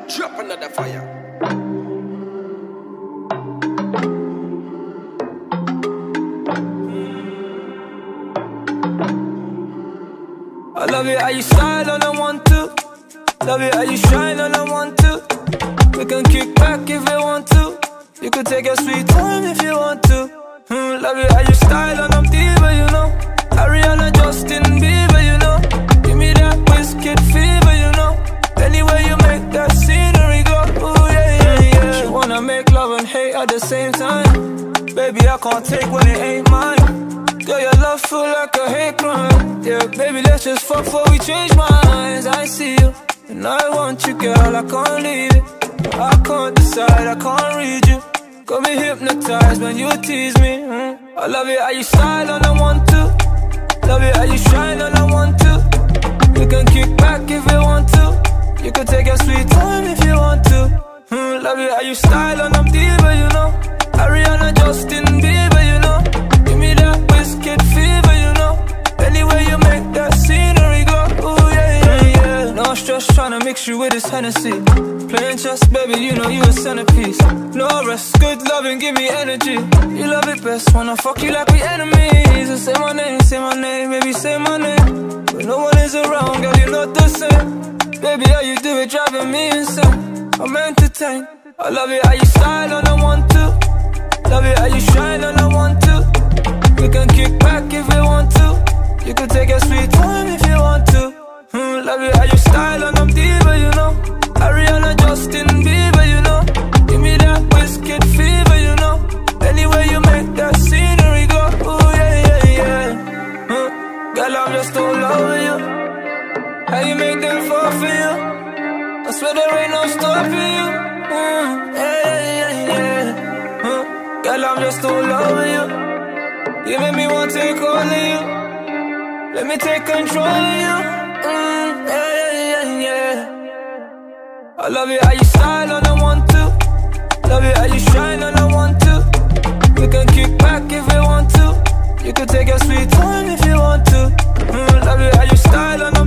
Drop another fire. I love it how you style on a 1-2. Love it how you shine on a 1-2. We can kick back if we want to. You could take your sweet time if you want to. Love it how you style on a diva, you know. Ariana, Justin Bieber, you know. Give me that Wizkid fever, you know. Anyway you make that scenery go, ooh yeah, yeah, yeah. She wanna make love and hate at the same time. Baby, I can't take when it ain't mine. Girl, your love feel like a hate crime. Yeah, baby, let's just fuck before we change minds. I see you, and I want you, girl, I can't leave it. I can't decide, I can't read you. Got me hypnotized when you tease me. I love it how you style on a 1-2. Love it how you shine on a 1-2. We can kick back if we want to. You could take your sweet time if you want to. Love it how you style on a diva, you know. Ariana, Justin Bieber, you know. Give me that Wizkid fever, you know. Anyway you make that scenery go, ooh yeah, yeah, yeah. No stress tryna mix you with this Hennessy. Playing chess, baby, you know you a centerpiece. No rest, good loving, give me energy. You love it best, wanna fuck you like we enemies. So say my name, baby, say my name. When no one is around, girl, you're not the same. Baby, how you do it, driving me insane. I'm entertained. I love it how you style on a 1-2. Love it how you shine on a 1-2. We can kick back if we want to. You could take your sweet time if you want to. Love it how you style on a diva, you know. Ariana, Justin Bieber, you know. Give me that Wizkid fever, you know. Anyway you make that scenery go, ooh yeah, yeah, yeah. Girl, I'm just all over you. How you make them fall for you? I swear there ain't no stopping you. Yeah, yeah, yeah. Girl, I'm just all over you. You make me want to take all of you. Let me take control of you. Yeah, yeah, yeah. I love it how you style on a 1-2. Love it how you shine on a 1-2. We can kick back if we want to. You could take your sweet time if you want to. Love it how you style on a